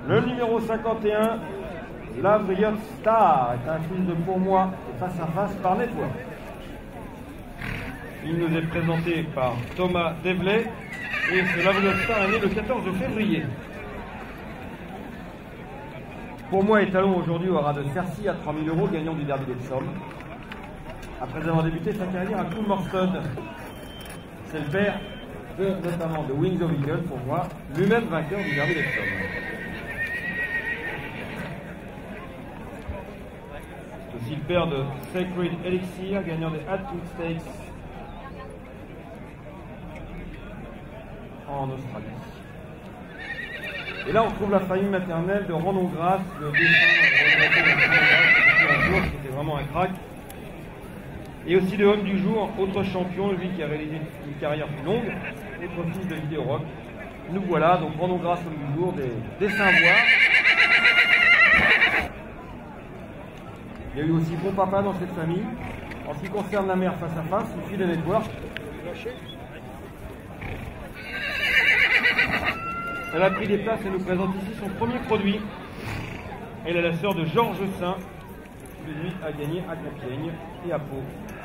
Le numéro 51, Lavriot Star, est un fils de Pour moi face à face par Network. Il nous est présenté par Thomas Devley et ce Lavriot Star est né le 14 février. Pour moi, étalon aujourd'hui au ras de Cercy à 3 000 €, gagnant du derby des Sommes. Après avoir débuté sa carrière à Coolmorston, c'est le père notamment de Wings of Eagle, pour moi, lui-même vainqueur du derby des Sommes. C'est aussi le père de Sacred Elixir, gagnant des Hatfield Stakes en Australie. Et là, on retrouve la famille maternelle de Ronan Grasse, le défunt qui était vraiment un crack. Et aussi le homme du jour, autre champion, lui qui a réalisé une carrière plus longue, autre fils de Vidéo Rock. Nous voilà, donc Ronan Grasse, homme du jour, des Saint-Voix. Il y a eu aussi Bon Papa dans cette famille. En ce qui concerne la mère face à face, une fille de Network. Elle a pris des places et nous présente ici son premier produit. Elle est la sœur de Georges Saint, qui lui a gagné à Compiègne et à Pau.